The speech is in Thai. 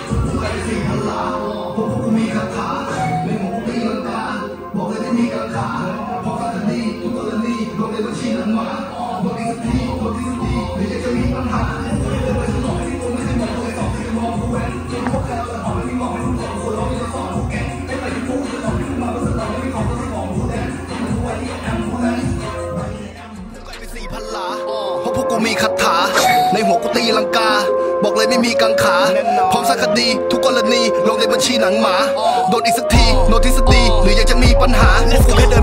พูดอะไรสี่พันล้านพวกกูมีคาถาในหัวกูตีลังกาบอกเลยไม่มีกังขาพอฟังคดีทุกกรณีลงในบัญชีหนังหมาบอกอีกสักทีบอกอีกสักทีหรือจะมีปัญหาจะไปสนองที่ตัวไม่ใช่มองตัวไอ้สองที่มองผู้แหวนจนพวกใครเอาแต่หอมไม่มีมองไม่รู้จักคนร้องจะสอนผู้แก่ไอ้ไปที่พูดจะสอนขึ้นมาเพื่อสนองไม่มีของก็สมองผู้แดนที่มันผู้ไว้ที่แอมผู้นั้นเพราะพวกกูมีคาถาในหัวกูตีลังกาบอกเลยไม่มีกังขาพร้อมสักคดีทุกกรณีลงในบัญชีหนังหมาโดนอีกสักทีโนติสตีหรืออยากจะมีปัญหาพวกกูแค่เดิน